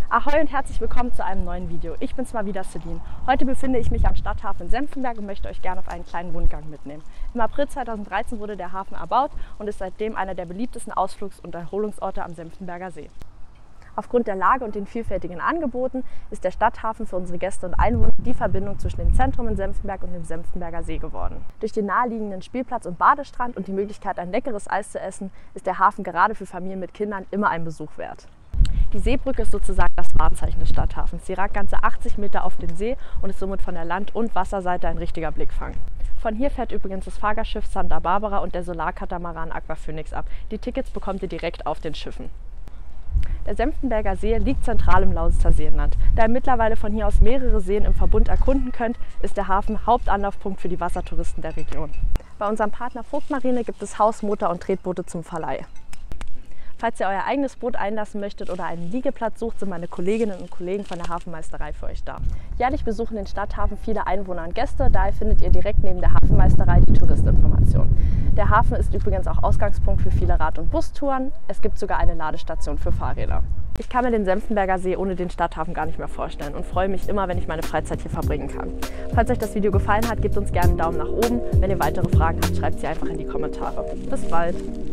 Ahoi und herzlich willkommen zu einem neuen Video. Ich bin's mal wieder, Celine. Heute befinde ich mich am Stadthafen in Senftenberg und möchte euch gerne auf einen kleinen Rundgang mitnehmen. Im April 2013 wurde der Hafen erbaut und ist seitdem einer der beliebtesten Ausflugs- und Erholungsorte am Senftenberger See. Aufgrund der Lage und den vielfältigen Angeboten ist der Stadthafen für unsere Gäste und Einwohner die Verbindung zwischen dem Zentrum in Senftenberg und dem Senftenberger See geworden. Durch den naheliegenden Spielplatz und Badestrand und die Möglichkeit, ein leckeres Eis zu essen, ist der Hafen gerade für Familien mit Kindern immer ein Besuch wert. Die Seebrücke ist sozusagen das Wahrzeichen des Stadthafens. Sie ragt ganze 80 Meter auf den See und ist somit von der Land- und Wasserseite ein richtiger Blickfang. Von hier fährt übrigens das Fahrgastschiff Santa Barbara und der Solarkatamaran Aqua Phoenix ab. Die Tickets bekommt ihr direkt auf den Schiffen. Der Senftenberger See liegt zentral im Lausitzer Seenland. Da ihr mittlerweile von hier aus mehrere Seen im Verbund erkunden könnt, ist der Hafen Hauptanlaufpunkt für die Wassertouristen der Region. Bei unserem Partner Vogtmarine gibt es Haus-, Motor- und Tretboote zum Verleih. Falls ihr euer eigenes Boot einlassen möchtet oder einen Liegeplatz sucht, sind meine Kolleginnen und Kollegen von der Hafenmeisterei für euch da. Jährlich besuchen den Stadthafen viele Einwohner und Gäste, daher findet ihr direkt neben der Hafenmeisterei die Touristinformation. Der Hafen ist übrigens auch Ausgangspunkt für viele Rad- und Bustouren. Es gibt sogar eine Ladestation für Fahrräder. Ich kann mir den Senftenberger See ohne den Stadthafen gar nicht mehr vorstellen und freue mich immer, wenn ich meine Freizeit hier verbringen kann. Falls euch das Video gefallen hat, gebt uns gerne einen Daumen nach oben. Wenn ihr weitere Fragen habt, schreibt sie einfach in die Kommentare. Bis bald!